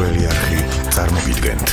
პირველი არხი წარმოგიდგენთ.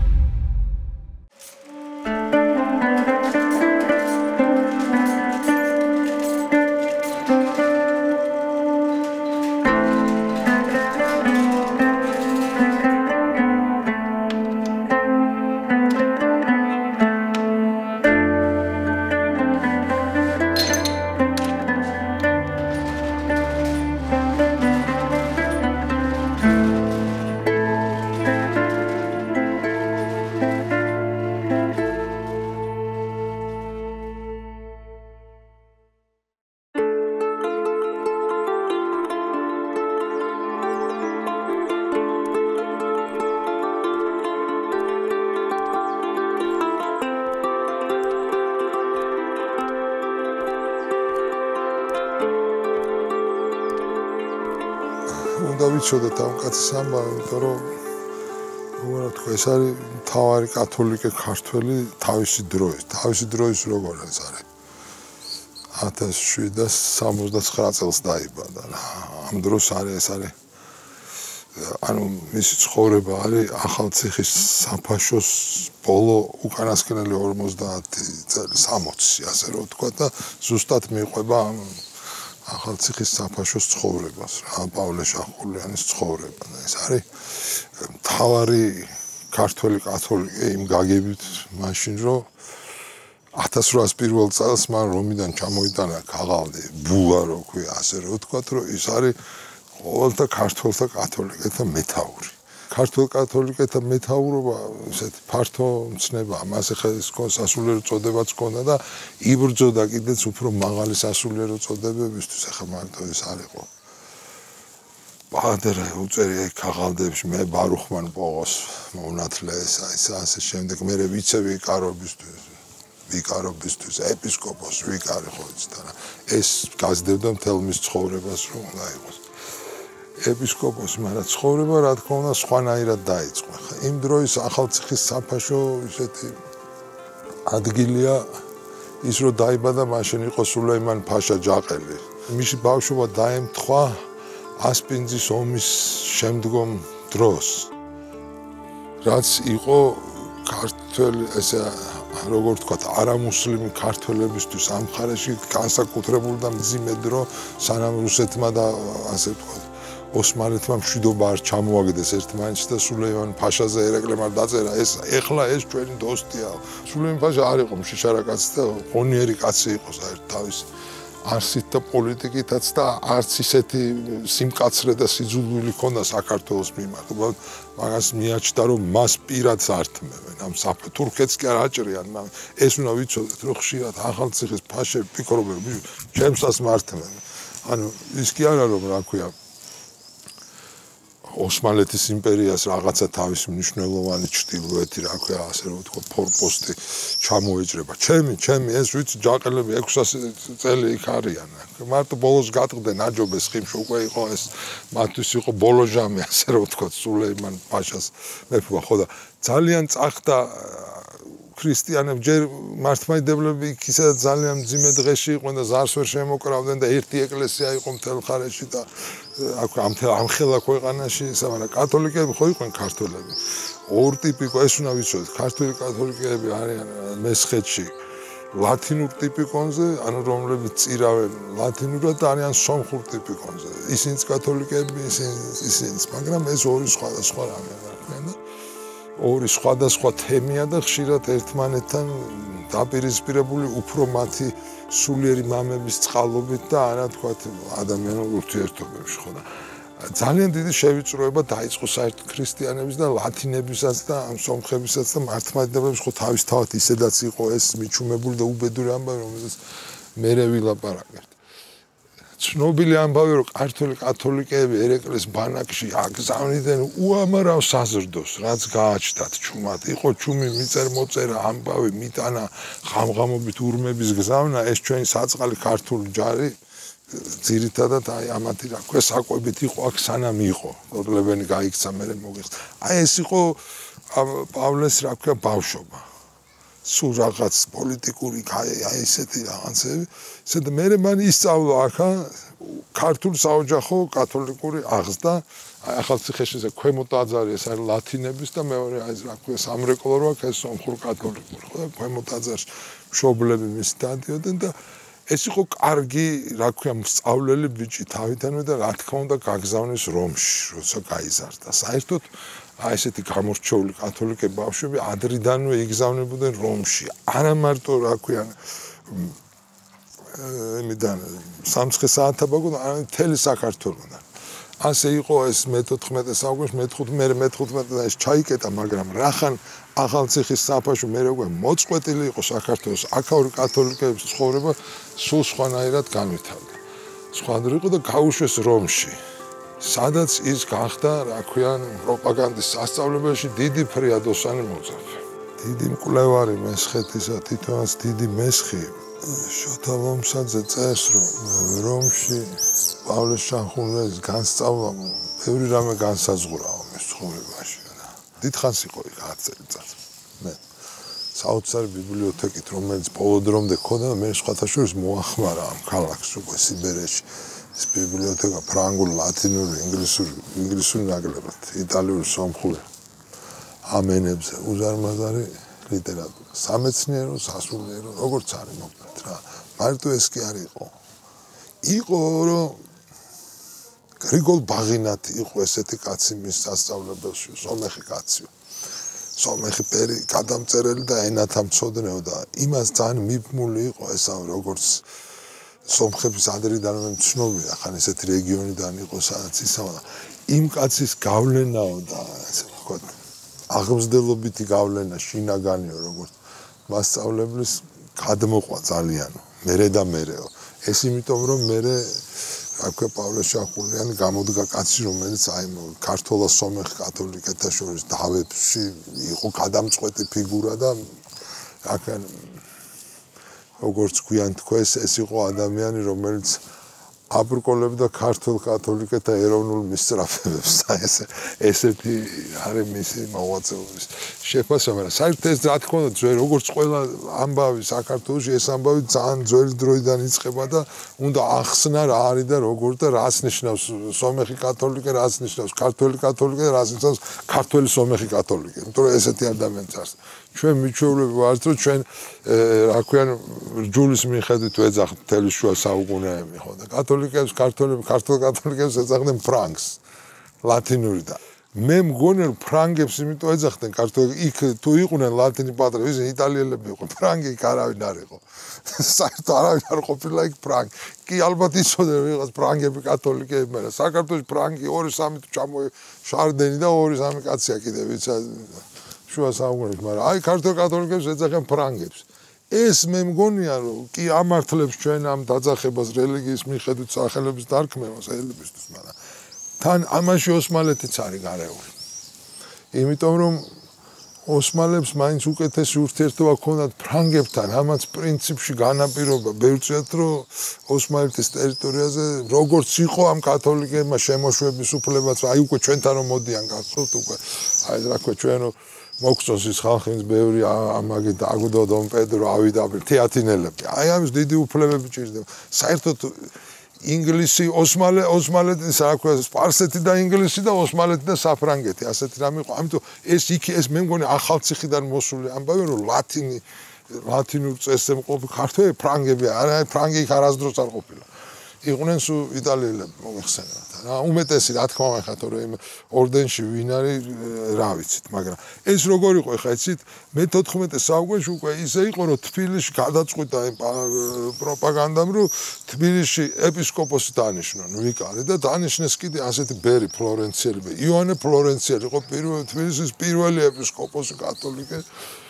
უნდა ვიცოდეთ ამ კაცის ამბავი, იმიტომ რომ უბრალოდ თქვა ეს არის მთავარი კათოლიკე ქართველი თავისი დროის როგორ არის 1769 წელს დაიბადა რა. ამ დროს ეს არის ანუ მისი ცხოვრება არის ახალციხის საფაშოს ბოლო უკანასკნელი 50 წელი 60 ასე რომ ვთქვა და ზუსტად მიყვება ახალციხის საფაშოს ცხოვრებას რა პავლე შახულიანის ცხოვრება და ეს არის მთავარი ქართველი კათოლიკე იმ გაგებით მაშინ რომ 1801 წელს მან რომიდან ჩამოიტანა ქაღალდი ბულა რო ქვია ასე რომ ვთქვათ რომ ის არის ყოველთა ქართველთა კათოლიკეთა მეთაური ქართულ კათოლიკეთა მეთაურობა ესეთი ფართო მცნება მას ახლა ის სასულიერო წოდებაც ჰქონდა და იბრძოდა კიდეც უფრო მაღალი სასულიერო წოდებებისთვის ახლა მარტო ეს არ იყო პადრე უწერი ქაღალდებში მე ბარუხმან პოღოს მონათლე ეს ასე შემდეგ მე ვიცე ვიკარობისთვის ეპისკოპოს ვიკარი ხო იცით რა ეს გაზრდებდა მთელ მის ცხოვრებას რომ უნდა იყოს ეპისკოპოსი მაგრამ ცხოვრება რა თქმა უნდა სხვანაირად დაიწყო. იმ დროის ახალციხის საფაშო ისეთი ადგილია ის რომ დაიბადა მაშინ იყო სულეიმან ფაშა ჯაყელი. მისი ბავშვობა დაემთხვა ასპინძის ომის შემდგომ დროს. რაც იყო ქართველი ესე როგორ ვთქვათ არამუსლიმი ქართველებისთვის ამ მხარეში განსაკუთრებული და მძიმე დრო სანამ რუსეთმა და ასე ვთქვათ ოსმალეთმა მშვიდობა არ ჩამოაგდეს ერთმანეთს და სულეიმან ფაშაზე ერეკლემ არ დაწერა ეს ეხლა ეს ჩვენი დოსტია სულეიმან ფაშა არ იყო მშიშარა კაცი და ღონიერი კაცი იყო საერთოდ თავის არსით და პოლიტიკითაც და არც ისეთი სიმკაცრე და სიძულვილი ჰქონდა საქართველოს მიმართ უბრალოდ მაგას მიაჩნდა რომ მას პირადს ართმევენ ამ თურქეთს კი არ აჭრიან ეს უნდა ვიცოდეთ რომ ხშირად ახალციხის ფაშები ფიქრობენ ჩემსაც მართმევენ ანუ ის კი არა რომ რა ქვია ოსმალეთის იმპერიას რაღაცა თავისი მნიშვნელოვანი ჩრდილოეთი რა ქვია ასე რომ ვთქვა ფორპოსტი ჩამოეჭრება ჩემი ეს ვიცი ჯაყელები 600 წელი იქ არიან მარტო ბოლოს გატყდნენ აჯობეს ხიმში უკვე იყო ეს მათთვის იყო ბოლო ჟამი ასე რომ ვთქვა სულეიმან ფაშას მეფობა ხო და ძალიან წახდა ქრისტიანები ჯერ მართლმადიდებლები იქ ისედაც ძალიან მძიმე დღეში იყვნენ და ზარს ვერ შემოკრავდნენ და ერთი ეკლესია იყო მთელ მხარეში და ამ ხელა ქვეყანაში მაგრამ კათოლიკეები ხო იყვნენ ქართველები ორი ტიპი იყო ეს უნდა ვიცოდეთ ქართული კათოლიკეები არიან მესხეთში ლათინურ ტიპიკონზე ანუ რომლებიც წირავენ ლათინურად და არიან სომხურ ტიპიკონზე ისინიც კათოლიკეები ისინიც მაგრამ ეს ორი სხვადასხვა რამე არიან და ორი სხვადასხვა თემია და ხშირად ერთმანეთთან დაპირისპირებული უფრო მათი სულიერი მამების წყალობით და არა თქვათ ადამიანურ ურთიერთობებში ხო და ძალიან დიდი შევიწროება დაიწყო საერთოდ ქრისტიანების და ლათინებისაც და ამ სომხებისაც და მართლმადიდებლებს ხო თავისთავად ისედაც იყო ეს მიჩუმებული და უბედური ამბავი რომელსაც მერე ვილაპარაკებთ ცნობილი ამბავი რომ ქართული კათოლიკეები ერეკლეს ბანაკში აგზავნიდნენ უამრავ საზრდოს რაც გააჩნდათ ჩუმად იყო ჩუმი მიწერმოწერა ამბავი მიტანა ღამღამობით ურმების გზავნა ეს ჩვენი საწყალი ქართული ჯარი ძირითადად აი ამათი რა ქვია საკვებით იყო აქ სანამ იყო კოდლებენი გაიქცა მე მოგიხსნა აი ეს იყო პავლეს რა ქვია ბავშვობა სულ რაღაც პოლიტიკური აი ესეთი რაღაცები. ისე და მე მან ისწავლა ახლა ქართული საოჯახო კათოლიკური აღზრდა ახალციხეში ეს ქვემო ტაძარი ეს არის ლათინების და მეორე აი რა ქვია სამრეკლო რო აქვს ეს სომხური კათოლიკური ხო და ქვემო ტაძარში მშობლები მის დადიოდნენ და ეს იყო კარგი რა ქვია სწავლელი ბიჭი თავიდანვე და რა თქმა უნდა გაგზავნეს რომში როცა გაიზარდა საერთოდ აი ესეთი გამორჩეული კათოლიკე ბავშვები ადრიდანვე იგზავნებოდნენ რომში არა მარტო რა ქვია იმიდან სამცხე საათაბაგო და მთელი საქართველოდან ასე იყო ეს მე-14 საუკუნეში მე-15 ეს ჩაიკეტა მაგრამ რახან ახალციხის საფაშო მე როგორ მოწყვეტილი იყო საქართველოს აქაური კათოლიკეების ცხოვრება სულ სხვანაირად განვითარდა სხვადასხვა იყო და გაუშვეს რომში სადაც ის გახდა რა ქვიან პროპაგანდის სასწავლებელში დიდი ფრიადოსანი მოწაფე დიდი მკვლევარი მესხეთისა თითოეულს დიდი მესხი შოთა ლომსაძე წერს რომ რომში პავლე შანხუნელის განსწავლა ბევრი რამე განსაზღვრაო მის ცხოვრებაში და დიდხანს იყო იქ 10 წელიწად მე საოცარი ბიბლიოთეკით რომელიც ბოლო დრომდე ქონდა მე სხვათა შორის მოახმარა ამ ქალაქს უკვე სიბერეში ეს ბიბლიოთეკა ფრანგული ლათინური ინგლისური ნაკლებად იტალიური სომხური ამ ენებზე უზარმაზარი ლიტერატურა სამეცნიერო სასულიერო როგორც არის მოკლედ რა მარტო ეს კი არ იყო რომ გრიგოლ ბაღინათი იყო ესეთი კაცი მის სასწავლებელში სომეხი კაცი სომეხი პერი გადამწერელი და ენათა მცოდნეო და იმას ძალიან მიბმული იყო ესა როგორც სომხების ადრიდანვე ცნობია ხან ესეთი რეგიონიდან იყო სადაც ისავა იმ კაცის გავლენაო და ასე ვთქვათ აღმზრდელობითი გავლენა შინაგანიო როგორც მასწავლებლის გადმოყვა ძალიანო მერე და მერეო ეს იმიტომ რომ მერე რა ქვია პავლე შანხუნიანი გამოდგა კაცი რომელიც აი ქართულა სომეხ კათოლიკეთა შორის დავებში იყო გადამწყვეტი ფიგურა და რა ქვია როგორც გვიან თქვეს ეს იყო ადამიანი რომელიც აბრკოლებდა ქართულ კათოლიკეთა ეროვნულ მისწრაფებებს და ესეთი არის მისი მოღვაწეობის შეფასება მაგრამ საერთოდ ეს რა თქმა უნდა ძველი როგორც ყველა ამბავი საქართველოში ეს ამბავი ძალიან ძველი დროიდან იწყება და უნდა ახსნა რა არის და როგორ და რას ნიშნავს სომეხი კათოლიკე რას ნიშნავს ქართული კათოლიკე რას ნიშნავს ქართული სომეხი კათოლიკე იმიტომ რომ ესეთი ადამიანიც არის ჩვენ მიჩვეულები ვართ რომ ჩვენ რა ქვიან რჯულის მიხედვით ვეძახთ მთელი შუა საუკუნეები ხო და კათოლიკეებს ქართულ კათოლიკეებს ეძახდნენ ფრანგს ლათინური და მე მგონი რომ ფრანგებს იმიტომ ეძახდნენ ქართულ იქ თუ იყვნენ ლათინი პატრიოტები ისინი იტალიელები იყო ფრანგი იქ არავინ არ იყო საერთოდ არავინ არ ყოფილა იქ ფრანგი კი ალბათ იცოდნენ ვიღაც ფრანგები კათოლიკეები მაგრამ საქართველოს ფრანგი 2-3 თუ ჩამოე შარდენი და 2-3 კაცია კიდე ვიცა შუა საუკუნეებში მაგრამ აი ქართულ კათოლიკეებს ეძახიან ფრანგებს ეს მე მგონია რომ კი ამართლებს ჩვენ ამ დაძახებას რელიგიის მიხედვით სახელების დარქმევას ელებისთვის მაგრამ თან ამაში ოსმალეთიც არის გარეული იმიტომ რომ ოსმალებს მაინც უკეთესი ურთიერთობა ჰქონდათ ფრანგებთან ამაც პრინციპში განაპირობა ბევრწილად რომ ოსმალეთის ტერიტორიაზე როგორც იყო ამ კათოლიკეებმა შემოშვების უფლებაც აი უკვე ჩვენთან რომ მოდიან გახსოვთ უკვე აი რა ქვია ჩვენ მოგწონს ის ხალხის ბევრი ამაგი დაგუდო დონ პედრო ავიდა თეატინელები აი ამის დიდი უფლებები ჭირდება საერთოდ ინგლისი ოსმალეთის რა ქვია სპარსეთი და ინგლისი და ოსმალეთი და საფრანგეთი ასეთი რამე იყო ამიტომ ეს მე მგონი ახალციხიდან მოსული ამბავი რომ ლათინურ წესზე მყოფი ქართველი ფრანგები არა ფრანგი იქ არასდროს არ ყოფილა იყვნენ სულ იტალიელები მომიხსენებათ რა უმეტესი რა თქმა უნდა ხათო რომ ორდენში ვინ არის რა ვიცით მაგრამ ეს როგორ იყო ხა იცით მე-14 საუკუნეში უკვე ისე იყო რომ თბილისში გადაწყვიტა პროპაგანდამ რომ თბილისში ეპისკოპოსი დანიშნონ ვიკარი და დანიშნეს კიდე ასეთი ბერი ფლორენციელი იოანე ფლორენციელი იყო თბილისის პირველი ეპისკოპოსი კათოლიკე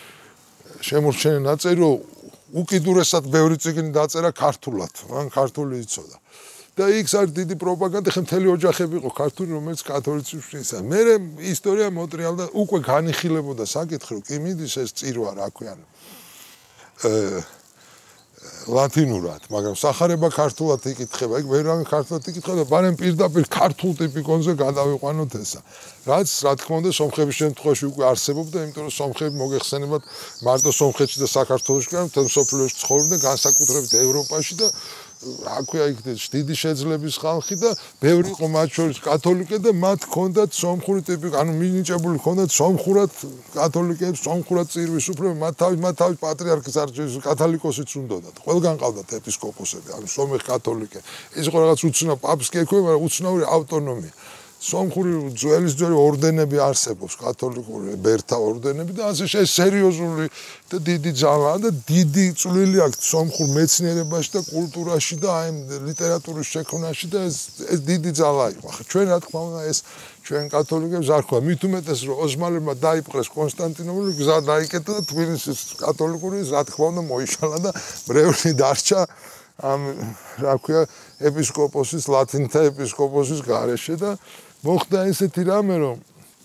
შემორჩენილი ნაწერი რომ უკიდურესად ბევრი წიგნი დაწერა ქართულად მან ქართული იცოდა და იქ არის დიდი პროპაგანდა ხე მთელი ოჯახები იყო ქართული რომელიც კათოლიციზმში ისა მე ისტორია მოტრიალდა უკვე განიხილებოდა საკითხი რომ კი მიდის ეს წირვა რა ქვიან ლათინურად, მაგრამ სახარება ქართულად იკითხება, იქ ვერავინ ქართულად იკითხება და ბარემ პირდაპირ ქართულ ტიპიკონზე გადავიყვანოთ ესა. რაც რა თქმა უნდა სომხების შემთხვევაში უკვე არსებობდა, იმიტომ რომ სომხები მოგეხსენებათ მარტო სომხეთში და საქართველოში კი არა, მთელ მსოფლიოში ცხოვრობდნენ, განსაკუთრებით ევროპაში და რა ქვია იქ დიდი შეძლების ხალხი და ბევრი იყო მათ შორის კათოლიკე და მათ ჰქონდათ სომხური ტიპი, ანუ მინიჭებული ჰქონდათ სომხურად კათოლიკეებს, სომხურად წირვის უფლება, მათ თავის პატრიარქის არჩევის კათოლიკოსიც უნდათ. ყველგან ყავდათ ეპისკოპოსები, ანუ სომეხ კათოლიკე. ის იყო რაღაც უცნაური პაპს კი ექვია, მაგრამ უცნაური ავტონომია. სომხური ძველი ორდენები არსებობს, კათოლიკური ბერთა ორდენები და ასე სერიოზული და დიდი ძალაა და დიდი წვლილი აქვს სომხურ მეცნიერებაში და კულტურაში და აი ლიტერატურის შექმნაში და ეს დიდი ძალა იყო. ახლა ჩვენ რა თქმა უნდა ეს ჩვენ კათოლიკებს არ ხვა, მით უმეტეს რომ ოსმალებმა დაიპყრეს კონსტანტინოპოლი, გზა დაიკეტა და თბილისის კათოლიკური რა თქმა უნდა მოიშალა და მრევლი დარჩა ამ რა ქვია ეპისკოპოსის ლათინთა ეპისკოპოსის გარეშე და მოხდა ესეთი რამე რომ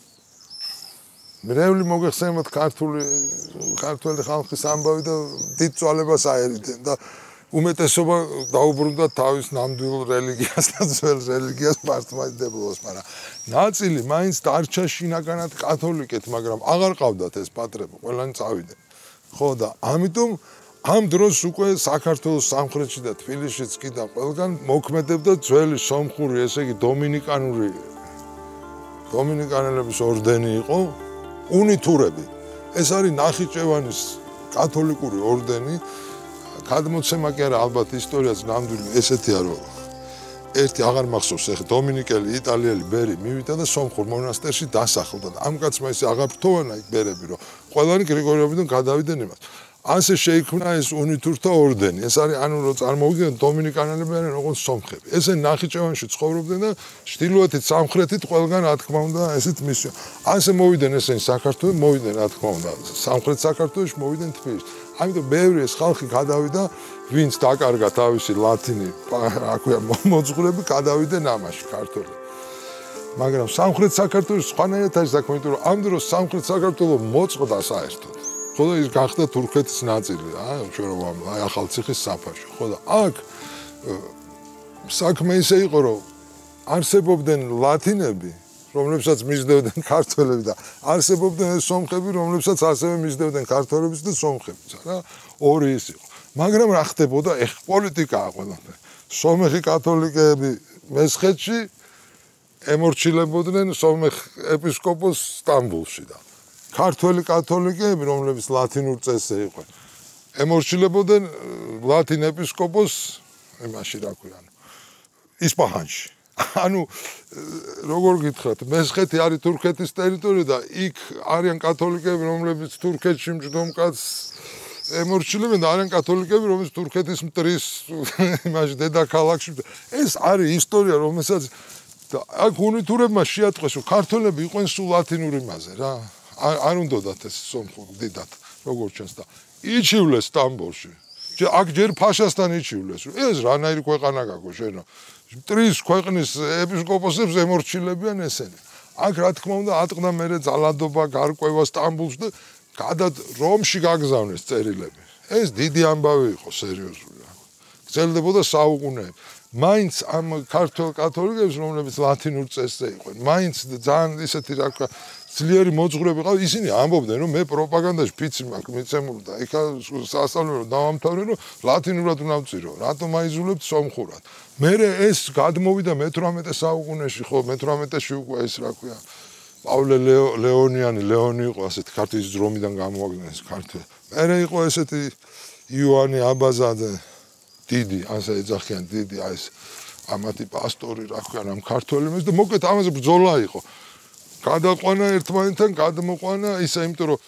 მრევლი მოგეხსენებათ ქართული ხალხის ამბავი და დიდ წვალებას აერიდნენ და უმეტესობა დაუბრუნდა თავის ნამდვილ რელიგიას და ძველ რელიგიას მართლმადიდებლობას, მაგრამ ნაწილი მაინც დარჩა შინაგანად კათოლიკეთ, მაგრამ აღარ ყავდათ ეს პატრები, ყველანი წავიდნენ. ხო და ამიტომ ამ დროს უკვე საქართველოს სამხრეთში და თბილისშიც კი და ყველგან მოქმედებდა ძველი სომხური, ესე იგი დომინიკანელების ორდენი იყო, უნითურები. ეს არის ნახიჩევანის კათოლიკური ორდენი. გადმოცემა კი არა, ალბათ ისტორიაც ნამდვილი ესეთია, რომ ერთი აღარ მახსოვს, ეხლა დომინიკელი იტალიელი ბერი მივიდა და სომხურ მონასტერში დასახლდა და ამ კაცმა ისე აღარ ფრთოვანა იქ ბერები, რომ ყველანი გრიგორიობიდან გადავიდნენ იმას. ასე შეიქმნა ეს უნითურთა ორდენი. ეს არის ანუ რომ წარმოვიდგინოთ დომინიკანელები არიან როგორც სომხები. ესე ნახიჩევანში ცხოვრობდნენ და ჩრდილოეთით, სამხრეთით ყველგან რა თქმა უნდა ესეთ მისიო. ასე მოვიდნენ ესენი საქართველოს, მოვიდნენ რა თქმა უნდა სამხრეთ საქართველოში, მოვიდნენ თბილისში. ამიტომ ბევრი ეს ხალხი გადავიდა, ვინც დაკარგა თავისი ლათინი, რა ქვია, მოძღვრები გადავიდნენ ამაში ქართული. მაგრამ სამხრეთ საქართველოს სხვანაირად არის საქმე, იმიტომ რომ ამ დროს სამხრეთ საქართველოს მოწყდა საერთოდ. ხო და ის გახდა თურქეთის ნაწილი რა, ჩვენ რომ აი ახალციხის საფარში. ხო და აქ საქმე ისე იყო, რომ არსებობდნენ ლათინები, რომლებსაც მისდევდნენ ქართველები და არსებობდნენ სომხები, რომლებსაც ასევე მისდევდნენ ქართველებიც და სომხებიც რა. ორი ის იყო. მაგრამ რა ხდებოდა? ეხ პოლიტიკაა ყველაფერი. სომეხი კათოლიკეები მესხეთში ემორჩილებოდნენ სომეხ ეპისკოპოსს სტამბოლში და ქართველი კათოლიკეები, რომლებიც ლათინურ წესზე იყვნენ, ემორჩილებოდნენ ლათინ ეპისკოპოსს იმაში რა ქვია, ისპაჰანში. ანუ როგორ გითხრათ, მესხეთი არის თურქეთის ტერიტორია და იქ არიან კათოლიკეები, რომლებიც თურქეთში მჯდომკაცს ემორჩილებენ და არიან კათოლიკეები, რომლებიც თურქეთის მტრის იმაში დედაქალაქში. ეს არის ისტორია, რომელსაც აქ უნითურებმა შეატყვეს, რომ ქართველები იყვნენ სულ ლათინურ იმაზე რა. არ უნდათ ეს სომხური დიდად, როგორ ჩანს და იჩივლეს სტამბოლში. აქ ჯერ ფაშასთან იჩივლეს. ეს რანაირი ქვეყანა გაგო შენო. მტრის ქვეყნის ეპისკოპოსებს ემორჩილებიან ესენი. აქ რა თქმა უნდა ატყდა მერე ძალადობა, გარკვევა სტამბოლში და გადად რომში გაგზავნეს წერილები. ეს დიდი ამბავი იყო სერიოზული. გრძელდებოდა საუკუნეები. მაინც ამ ქართულ კათოლიკეებს, რომლებიც ლათინურ წესზე იყვნენ, მაინც ძალიან ისეთი რა ქვია ძლიერი მოძღვრები ყავ, ისინი ამბობდნენ, რომ მე პროპაგანდაში ფიცი მაქვს მიცემული და იქა სასწავლებლო დავამთავრე, რომ ლათინურად უნდა ვწირო, რატომ აიზულებთ სომხურად. მერე ეს გადმოვიდა მე-18 საუკუნეში, ხო, მე-18-ში უკვე ეს რა ქვია, პავლე ლეონი იყო ასეთი ქართლის ძრომიდან გამოაგზავნეს ქართველი. მერე იყო ესეთი იოანე აბაზადე დიდი, ასე ეძახიან დიდი, აი ეს ამათი პასტორი რა ქვია, ამ ქართველებს და მოკლედ ამაზე ბრძოლა იყო. გადაყვანა ერთმანეთთან, გადმოყვანა ისე, იმიტომ რომ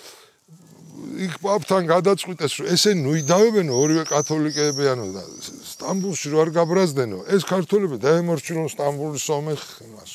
იქ პაპთან გადაწყვიტეს, რომ ესენი ნუიდავებენ ორივე კათოლიკეებიანო და სტამბოლში რო არ გაბრაზდენო, ეს ქართველები დაემორჩილონ სტამბოლის სომეხ იმას.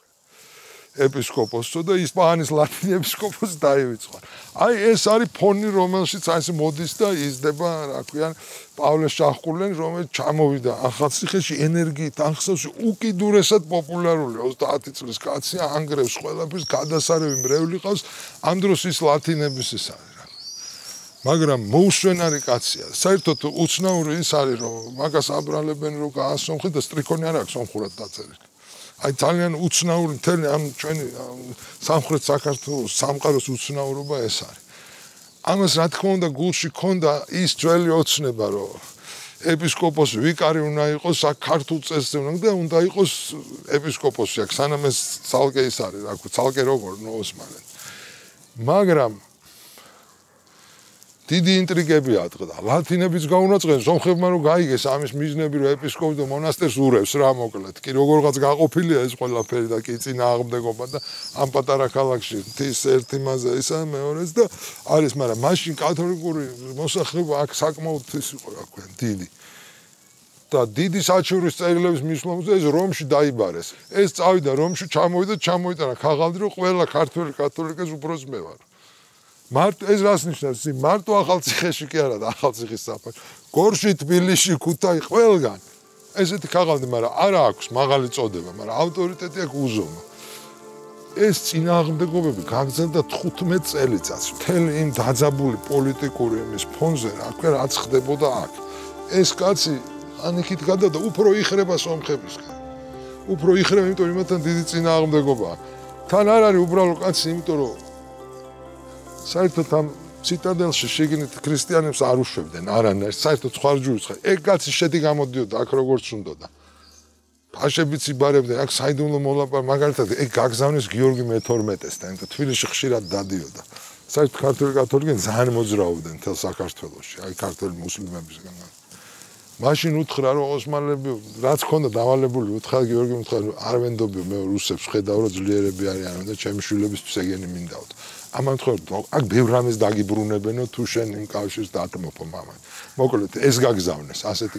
ეპისკოპოსო და ისპაჰანის ლათინი ეპისკოპოსი დაივიწყო. აი ეს არის ფონი, რომელშიც ასე მოდის და იზრდება, რა ქვია, პავლე შაჰყურლენი, რომელიც ჩამოვიდა ახალციხეში ენერგიით, ახსოვს უკიდურესად პოპულარული 30 წლის კაცია, ანგრევს ყველაფერს, გადასარევი მრევლი ყავს, ამ დროს ის ლათინების ის არის რა. მაგრამ მოუსვენარი კაცია. საერთოდ უცნაური ის არის, რომ მაგას აბრალებენ, რომ გაასომხი და სტრიქონი არ აქვს სომხურად დაწერილი. აი ძალიან უცნაური მთელი ამ ჩვენი სამხრეთ საქართველოს სამყაროს უცნაურობა ეს არის. ამას რა თქმა უნდა გულში ქონდა ის ძველი ოცნება, რომ ეპისკოპოსი ვიკარი უნდა იყოს აქ ქართულ წესზე და უნდა იყოს ეპისკოპოსი აქ სანამ ეს ცალკე ის არის, რა ქვია, ცალკე როგორ ოსმალეთ. მაგრამ დიდი ინტრიგები ატყდა. ლათინებიც გაუნაწყენ სომხებმა რომ გაიგეს ამის მიზნები რომ ეპისკოპოსი და მონასტერს ურევს რა მოკლედ. კი როგორღაც გაყოფილია ეს ყველაფერი და კი წინააღმდეგობა და ამ პატარა ქალაქში თის ერთი მაზა ისა მეორეც და არის, მაგრამ მაშინ კათოლიკური მოსახლეობა აქ საკმაოდ ის იყო, რა ქვია, დიდი. და დიდი საჩურის წერილების მნიშვნელობაზე ეს რომში დაიბარეს. ეს წავიდა რომში, ჩამოიტანა ქაღალდი, რომ ყველა ქართველი კათოლიკეს უბრალოდ მე ვარ. მარტო ეს რას ნიშნავს? მარტო ახალციხეში კი არა და ახალციხის საფაში. გორში, თბილისში, ქუთაი ყველგან ესეთი ქაღალდი, მაგრამ არა აქვს მაღალი წოდება, მაგრამ ავტორიტეტი აქვს უზომო. ეს წინააღმდეგობები გაგრძელდა 15 წელიწადს. მთელი იმ დაძაბული პოლიტიკური იმის ფონზე, რა ქვია, რაც ხდებოდა აქ. ეს კაცი ანიქით გადადა, უფრო იხრება სომხებისგან. უფრო იხრება, იმიტომ რომ იმათთან დიდი წინააღმდეგობაა. თან არ არის უბრალო კაცი, იმიტომ რომ საერთოდ ამ ციტადელში შიგნით ქრისტიანებს არ უშვებდნენ არანაირ, საერთოდ სხვა ჯურის ხარ. ეგ კაცი შედი გამოდიოდა აქ როგორც უნდოდა. ფაშებიც იბარებდნენ, აქ საიდუმლო მოლაპარაკე, მაგალითად ეგ გაგზავნეს გიორგი მე-12-ს და იმიტომ თბილისში ხშირად დადიოდა. საერთოდ ქართული კათოლიკე ძალიან მოძრაობდნენ მთელ საქართველოში, აი ქართული მუსლიმებისგან. მაშინ უთხრა რომ ოსმალები რაც ქონდა დავალებული უთხრა გიორგიმ უთხრა არ ვენდობიო მე რუსებს ხედავ რომ ძლიერები არიან და ჩემი შვილებისთვის ეგენი მინდაოთ. ამან თქვა აქ ბევრ რამეს დაგიბრუნებენო თუ შენ იმ კავშირს დაათმობო მამა. მოკლედ ეს გაგზავნეს ასეთი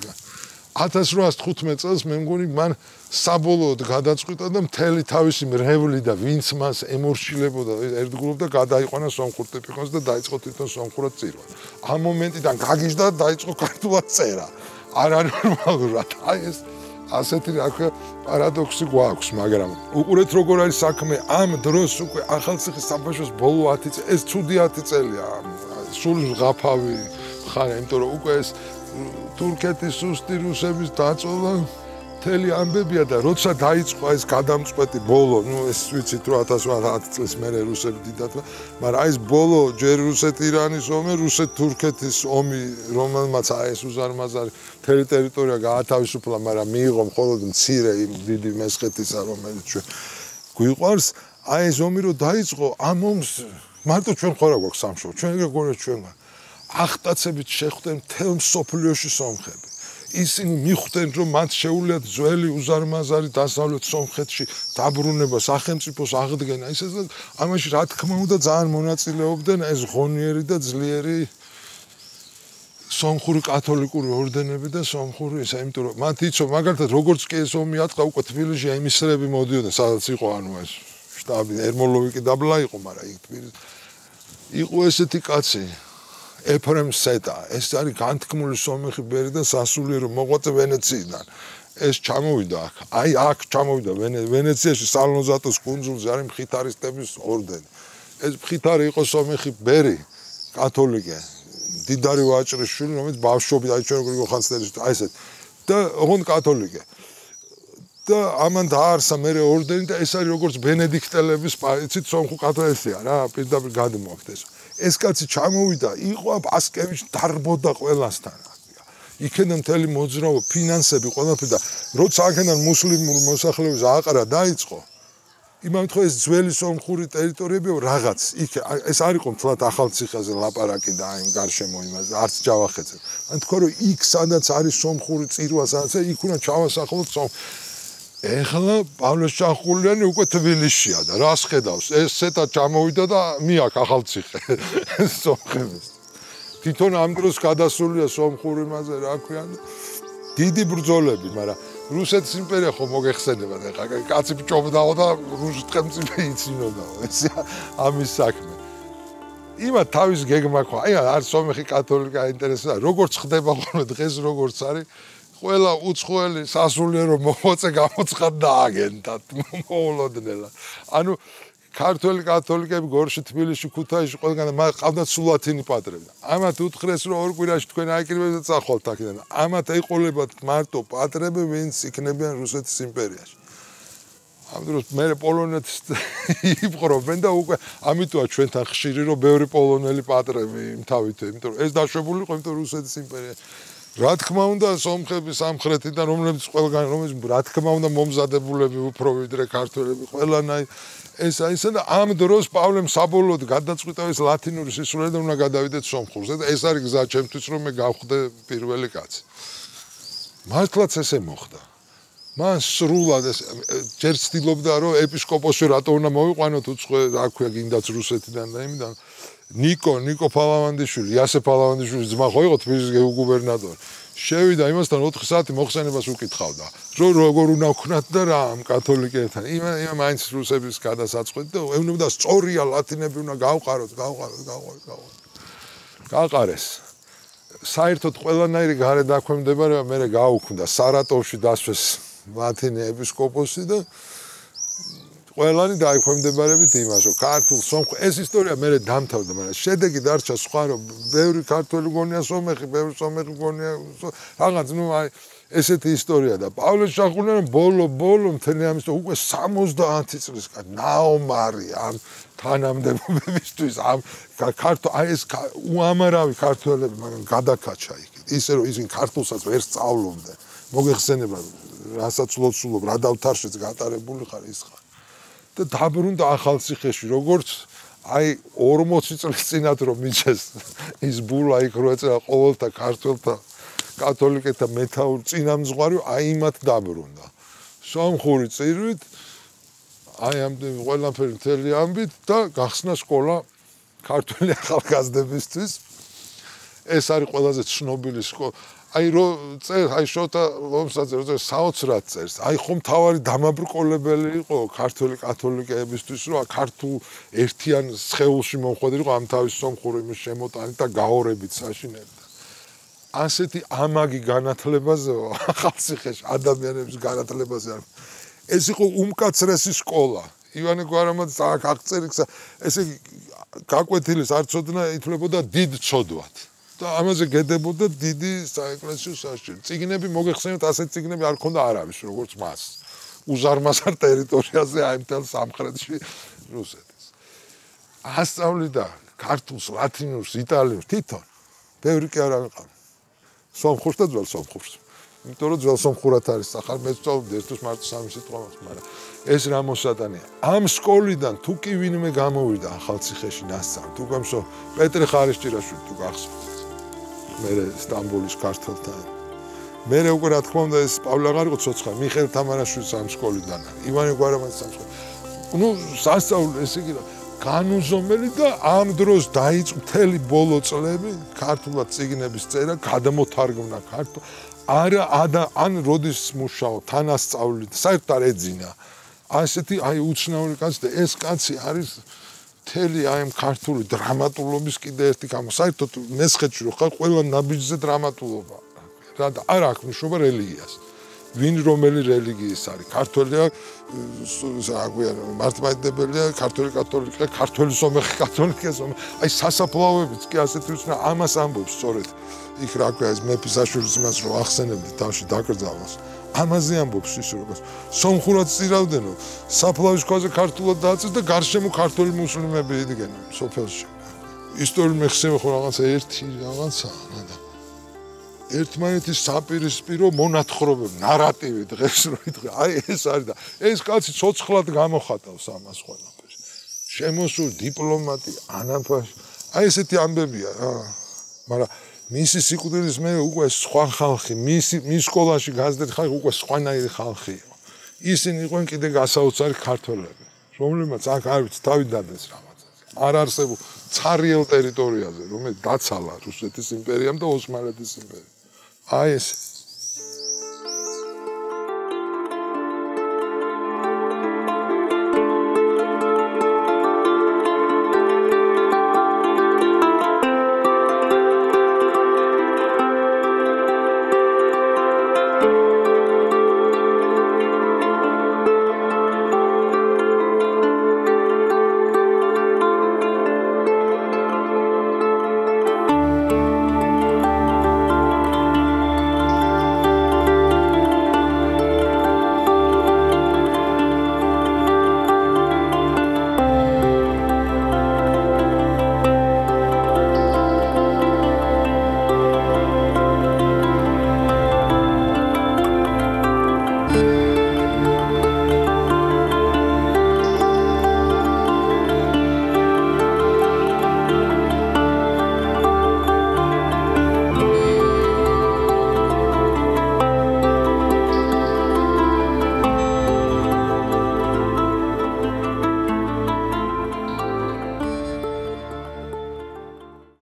1815 წელს მე მგონი მან საბოლოოდ გადაწყვიტა და მთელი თავისი მრევლი და ვინც მას ემორჩილებოდა ერთგულობდა გადაიყვანა სომხურ ტიპიკონს და დაიწყო თვითონ სომხურად წირვა. ამ მომენტიდან გაგიჟდა და დაიწყო ქართულად წერა. არ არის ნორმალურად. აი ეს ასეთი რა ქვია პარადოქსი გვაქვს, მაგრამ უყურეთ როგორ არის საქმე ამ დროს უკვე ახალციხის საბაჟოს ბოლო 10 წელი, ეს ცუდი 10 წელია. სულ ღაფავი ხარ, იმიტომ რომ უკვე ეს თურქეთის სუსტი რუსების დაწოლა მთელი ამბებია და როცა დაიწყო ეს გადამწყვეტი ბოლო, ნუ ეს ვიცით რომ 1810 წელს მერე რუსები დიდად, მაგრამ აი ეს ბოლო ჯერ რუსეთ-ირანის ომი, რუსეთ-თურქეთის ომი, რომელმაც აი ეს უზარმაზარი მთელი ტერიტორია გაათავისუფლა, მაგრამ მიიღო მხოლოდ მცირე იმ დიდი მესხეთისა, რომელიც ჩვენ გვიყვარს, აი ეს ომი რო დაიწყო, ამ ომს მარტო ჩვენ ხო რა გვაქვს სამშობლო, ჩვენ ეგრე ჩვენ ახტაცებით შეხვდნენ მთელ მსოფლიოში სომხები. ისინი მიხვდნენ რომ მათ შეუძლიათ ძველი უზარმაზარი დასავლეთ სომხეთში დაბრუნება, სახელმწიფოს აღდგენა, ისე და ამაში რა თქმა უნდა ძალიან მონაწილეობდნენ ეს ღონიერი და ძლიერი სომხური კათოლიკური ორდენები და სომხური ისა, იმიტომ რომ მათ იცო მაგალითად როგორც კი ეს ომი ატყდა უკვე თბილისში ემისრები მოდიოდნენ, სადაც იყო ანუ ეს შტაბი ერმოლოვი კი დაბლა იყო, მაგრამ იქ თბილისში იყო ესეთი კაცი ეფრემ სეტა, ეს არის განთქმული სომეხი ბერი და სასულიერო მოღვაწე ვენეციიდან. ეს ჩამოვიდა აქ. აი აქ ჩამოვიდა ვენეციაში სალონზატოს კუნძულზე არის მხითარისტების ორდენი. ეს მხითარი იყო სომეხი ბერი, კათოლიკე, დიდარი ვაჭრის შვილი, რომელიც ბავშვობით აი ჩვენ როგორ ხანძთელის აი ესეთ და ოღონდ კათოლიკე. და ამან დაარსა მერე ორდენი და ეს არის როგორც ბენედიქტელების იცით სომხურ კათოლიკეა რა, პირდაპირ გადმოაქვთ ეს. ეს კაცი ჩამოვიდა, იყო პასკევიჩ დარბოდა ყველასთან. იქიდან მთელი მოძრაობა, ფინანსები, ყველაფერი და როცა აქედან მუსლიმური მოსახლეობის აყარა დაიწყო, იმავე თქო ეს ძველი სომხური ტერიტორიები რაღაც იქ ეს არ იყო მთლად ახალციხეზე ლაპარაკი და აი გარშემო იმაზე არც ჯავახეთზე. ან თქო რომ იქ სადაც არის სომხური წირვა, სადაც იქ უნდა ჩავასახლოთ ეხლა პავლეს ჩახულიანი უკვე თბილისშია და რას ხედავს? ეს სეტა ჩამოვიდა და მიაქ ახალციხე სომხების. თვითონ ამ დროს გადასულია სომხური მასე რა ქვია. დიდი ბრძოლები, მაგრამ რუსეთის იმპერია ხო მოგეხსენება და ეხლა კაცი ბჭობდაო და რუსეთის ხელმწიფე იცინოდაო. ეს ამის საქმე. იმათ თავის გეგმა ხო. აი არ სომეხი კათოლიკე აინტერესებდა. როგორც ხდება ხოლმე დღეს როგორც არის ყველა უცხოელი სასულიერო მოღვაწე გამოცხადდა აგენტად მოულოდნელა. ანუ ქართველი კათოლიკები გორში, თბილისში, ქუთაისში ყველგან ყავდათ სულათინი პატრები. ამათ უთხრეს რომ ორ კვირაში თქვენ აიკრიბებთ და წახვალთ აქედან. ამათ ეყოლებათ მარტო პატრები, ვინც იქნებიან რუსეთის იმპერიაში. ამ დროს მე პოლონეთს იპყრობენ და უკვე ამიტოა ჩვენთან ხშირი რომ ბევრი პოლონელი პატრები იმთავითო, იმიტომ რომ ეს დაშვებული იყო იმიტომ რუსეთის იმპერიაში. რა თქმა უნდა, სომხები სამხრეთიდან, რომლებიც ყველგან, რომელიც რა თქმა უნდა მომზადებულები უფრო ვიდრე ქართველები, ყველანაი ესა და ამ დროს პავლემ საბოლოოდ გადაწყვიტა ეს ლათინური სისულელე და უნდა გადავიდეთ სომხურზე და ეს არის გზა ჩემთვის რომ მე გავხდე პირველი კაცი. მართლაც ესე მოხდა. მან სრულად ეს ჯერ ცდილობდა რომ ეპისკოპოსი რატო უნდა მოვიყვანოთ უცხო რა ქვია გინდაც რუსეთიდან და იმიდან ნიკო ფალავანდიშვილი, იასე ფალავანდიშვილის ძმა ხო იყო თბილისის გუბერნატორი. შევიდა იმასთან 4 საათი მოხსენებას უკითხავდა. როგორ უნდა ვქნათ და რა ამ კათოლიკეებთან. იმ მაინც რუსების გადასაწყვეტი და ეუბნებოდა სწორია ლათინები უნდა გავყაროთ. გაყარეს. საერთოდ ყველანაირი გარე დაქვემდებარება მე გაუქმდა. სარატოვში დასვეს ლათინი ეპისკოპოსი და ყველანი დაიქვემდებარებით იმას, რომ ქართულ სომხურ ეს ისტორია მე დამთავრდა, მაგრამ შედეგი დარჩა სხვა, რომ ბევრი ქართველი გონია სომეხი, ბევრი სომეხი გონია რაღაც, აი ესეთი ისტორია და პავლე შახუნიანი ბოლო მთელი ამის უკვე 70 წლის ნაომარი ამ თანამდებობებისთვის ამ აი ეს უამრავი ქართველები მაგრამ გადაკაჩა იქ ისე რომ ისინი ქართულსაც ვერ სწავლობდნენ მოგეხსენება რასაც ლოცულობ რა დავთარშეც გატარებული ხარ ის ხარ და დაბრუნდა ახალციხეში როგორც აი 40 წლის წინათ რომ მიჩეს ის ბულა იქ რო ეწერა ყოველთა ქართველთა კათოლიკეთა მეთაურ წინამძღვარი აი იმათ დაბრუნდა სომხური წირვით აი ამდენი ყველაფერი მთელი ამბით და გახსნა სკოლა ქართული ახალგაზრდებისთვის ეს არის ყველაზე ცნობილი სკოლა აი რო წერს აი შოთა ლომსაძე რო საოცრად წერს აი ხომ თავარი დამაბრკოლებელი იყო ქართული კათოლიკეებისთვის რომ ქართულ ერთიან სხეულში მომხვედრიყო ამ თავის სომხური იმის შემოტანით და გაორებით საშინელდა ასეთი ამაგი განათლებაზე ახალციხეში ადამიანების განათლებაზე ეს იყო უმკაცრესი სკოლა ივანე გვარამაძის აქ აღწერიქს ესე გაკვეთილის არ ცოდნა ითვლებოდა დიდ ცოდვად და ამაზე გედებოდა დიდი საეკლესიო საშიში. წიგნები მოგეხსენებთ, ასეთ წიგნები არ ქონდა არავის, როგორც მას. უზარმაზარ ტერიტორიაზე აი მთელ სამხრეთში რუსეთის. ასწავლიდა ქართულს, ლათინურს, იტალიურს თვითონ. ბევრი კი არ ავიყავ. სომხურს და ძველ სომხურს. იმიტომ რომ ძველ სომხურად არის ახალ მე ვწავლობდი ერთის მარტო 3 სიტყვა მაქვს, მაგრამ ეს რა მოსატანია. ამ სკოლიდან თუ კი ვინმე გამოვიდა ახალციხეში ნასწავლ, თუ გამსო პეტრე ხარისჭირაშვილი თუ გახსოვთ. მე სტამბოლის ქართველთან. მე უკვე რა თქმა უნდა ეს პავლე აღარ იყო ცოცხლა, მიხეილ თამარაშვილის ამ სკოლიდან. ივანე გვარამაძის ამ სკოლიდან. ნუ სასწავლო ესე იგი განუზომელი და ამ დროს დაიწყო მთელი ბოლო წლები ქართულად წიგნების წერა, გადამოთარგმნა ქართულ. არა ან როდის მუშაო, თანასწავლით, საერთოდ არ ეძინა. ასეთი აი უცნაური კაცი და ეს კაცი არის მთელი აი ამ ქართული დრამატულობის კიდე ერთი გამო. საერთოდ მესხეთში რო ხარ ყველა ნაბიჯზე დრამატულობა. რა და არ აქვს მნიშვნელობა რელიგიას. ვინ რომელი რელიგიის არის? ქართველია, რა ქვია, მართლმადიდებელია, ქართული კათოლიკე, ქართველი სომეხი კათოლიკე, აი სასაფლავებიც კი ასეთი უცნა ამას ამბობს სწორედ. იქ რა ქვია ეს მეფისაშვილის იმას რომ ახსენებდი თავში დაკრძალვას. ამაზე ამბობს ის როგორც სომხურად წირავდენო საფლავის ქვაზე ქართულად დააწეს და გარშემო ქართული მუსლიმები იდგნენ სოფელში ისტორიული მეხსევა ხო რაღაცა ერთი რაღაცა და ერთმანეთის საპირისპირო მონათხრობები ნარატივი დღეს რო ითხრა აი ეს არის და ეს კაცი ცოცხლად გამოხატავს ამას ყველაფერს შემოსულ დიპლომატი ანაფაში აი ესეთი ამბებია რა მაგრამ მისი სიკვდილის მე უკვე სხვა ხალხი მის სკოლაში გაზრდილი ხალხი უკვე სხვანაირი ხალხი იყო ისინი იყვნენ კიდე გასაოცარი ქართველები რომლებმაც აქ არ ვიცი თავი დადეს რაღაცაზე არ არსებულ ცარიელ ტერიტორიაზე რომელიც დაცალა რუსეთის იმპერიამ და ოსმალეთის იმპერიამ აი ეს